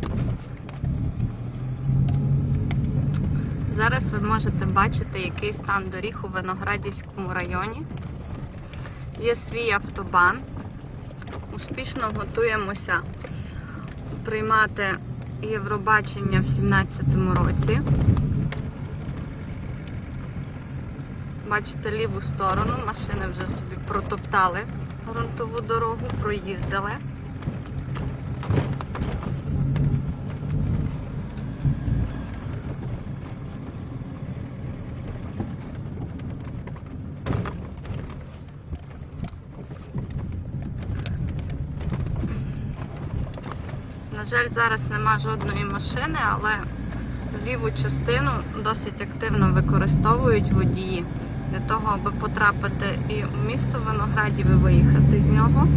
Зараз ви можете бачити, який стан доріг у Виноградівському районі. Є свій автобан. Успішно готуємося приймати Євробачення в 2017 році. Бачите ліву сторону, машини вже собі протоптали ґрунтову дорогу, проїздили. На жаль, зараз нема жодної машини, але ліву частину досить активно використовують водії для того, аби потрапити і в місто Виноградів і виїхати з нього.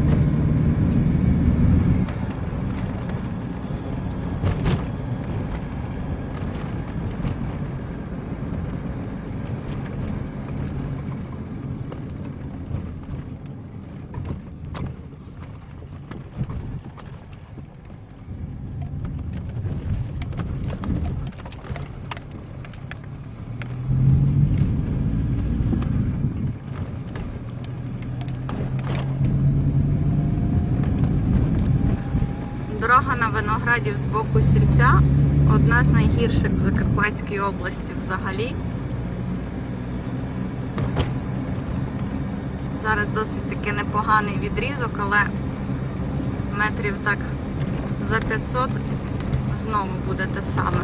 Дорога на Виноградів з боку Сільця одна з найгірших в Закарпатській області взагалі. Зараз досить таки непоганий відрізок, але метрів так за 500 знову буде те саме.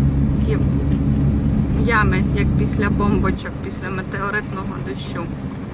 Такі ями, як після бомбочок, після метеоритного дощу.